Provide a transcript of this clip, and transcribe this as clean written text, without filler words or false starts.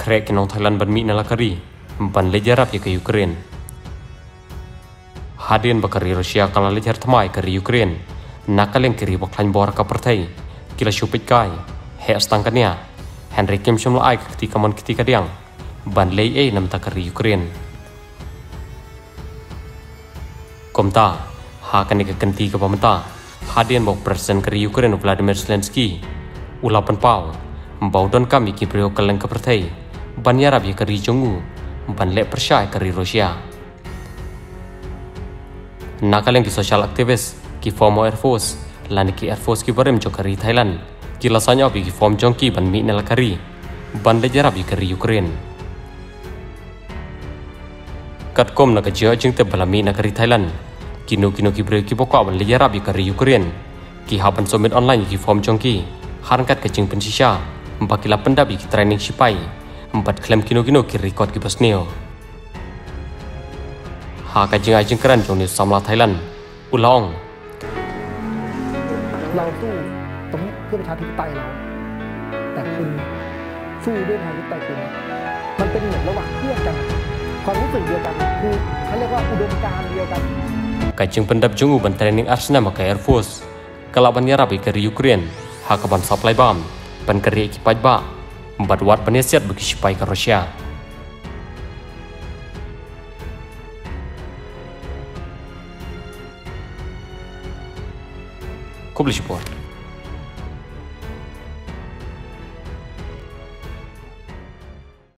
krek nong Thailand ban mi nalakari ban lejarap ya ke Ukraine. Hadin bakari Rusia kala lejar thamai ke Ukraine. Nakaleng kiri baklan bor ka pertai. Kila syupit kai. He astangkania. Henry Kim Shom la ai ketika mon ketika diang. Ban lei nam ta ke Ukraine. Komta ha kan ke kenti ke pamenta. Hadin bok presiden ke Ukraine Vladimir Zelensky. Ulapan pau. Mbau don kami ki priok kaleng ka pertai. Ban yarab ya ke Jongu. Ban le persyai ke Rusia. Nakaleng ki social activist ki former Air Force lani ki Air Force ki barem jo kari Thailand ki lasanya bi ki form jongki ban mi nel kari ban le jarab kari Ukraine kat kom na ka jia jing te balami na kari Thailand kino ki bre ki bokwa ban le jarab kari Ukraine ki haban summit online ki form jongki haran kat ka jing pensisha mbakila pendabi ki training sipai empat klaim kino ki record ki basneo ha ka jing ajing keran jong ni samla Thailand ulong เราสู้ตรงนี้เพื่อประชาธิปไตยเราแต่คุณสู้ด้วยประชาธิปไตยคุณมันเป็นเหมือนระหว่างเพื่อนกันความรู้สึกเดียวกันคือเขาเรียกว่าอุดมการณ์เดียวกัน Kajing pendap jungu ban training arsena maka Air Force kalau ban yarab ke Ukraine ha ka ban supply bomb ban kari ekipaj ba empat wat ban siat bagi sipai ke Rusia Publish report.